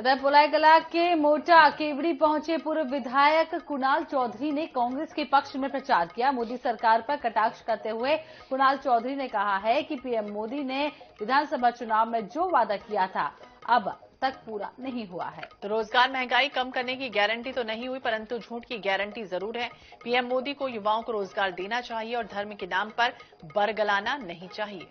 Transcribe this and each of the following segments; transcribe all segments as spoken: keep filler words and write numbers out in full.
उधर पुलाईकला के मोटा केवड़ी पहुंचे पूर्व विधायक कुणाल चौधरी ने कांग्रेस के पक्ष में प्रचार किया। मोदी सरकार पर कटाक्ष करते हुए कुणाल चौधरी ने कहा है कि पीएम मोदी ने विधानसभा चुनाव में जो वादा किया था अब तक पूरा नहीं हुआ है। तो रोजगार महंगाई कम करने की गारंटी तो नहीं हुई, परंतु झूठ की गारंटी जरूर है। पीएम मोदी को युवाओं को रोजगार देना चाहिए और धर्म के नाम पर बरगलाना नहीं चाहिए।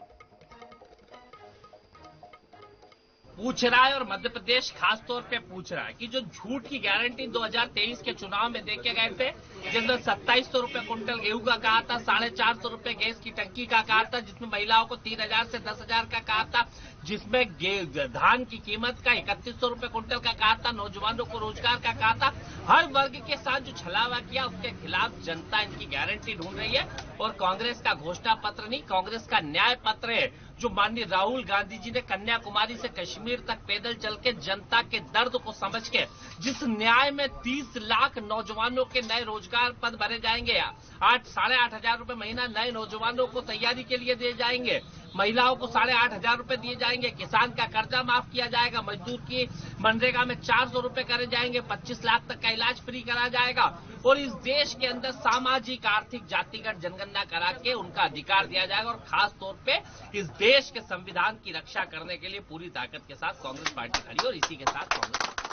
पूछ रहा है और मध्य प्रदेश खास तौर पे पूछ रहा है कि जो झूठ की गारंटी दो हज़ार तेईस के चुनाव में देके गए थे, जिसमें सत्ताईस सौ रुपए कुंटल गेहूं का कहा था, साढ़े चार सौ रुपए गैस की टंकी का कहा था, जिसमें महिलाओं को तीन हजार से दस हजार का कहा था, जिसमें धान की कीमत का इकतीस सौ रुपए कुंटल का कहा था, नौजवानों को रोजगार का कहा था। हर वर्ग के साथ जो छलावा किया उसके खिलाफ जनता इनकी गारंटी ढूंढ रही है और कांग्रेस का घोषणा पत्र नहीं, कांग्रेस का न्याय पत्र है, जो माननीय राहुल गांधी जी ने कन्याकुमारी से कश्मीर तक पैदल चल के जनता के दर्द को समझ के जिस न्याय में तीस लाख नौजवानों के नए रोजगार पद भरे जाएंगे, आठ साढ़े आठ हजार रुपए महीना नए नौजवानों को तैयारी के लिए दिए जाएंगे, महिलाओं को साढ़े आठ हजार रुपए दिए जाएंगे, किसान का कर्जा माफ किया जाएगा, मजदूर की मनरेगा में चार सौ रुपए करे जाएंगे, पच्चीस लाख तक का इलाज फ्री करा जाएगा और इस देश के अंदर सामाजिक आर्थिक जातिगत जनगणना करा के उनका अधिकार दिया जाएगा और खास तौर पे इस देश के संविधान की रक्षा करने के लिए पूरी ताकत के साथ कांग्रेस पार्टी खड़ी और इसी के साथ कांग्रेस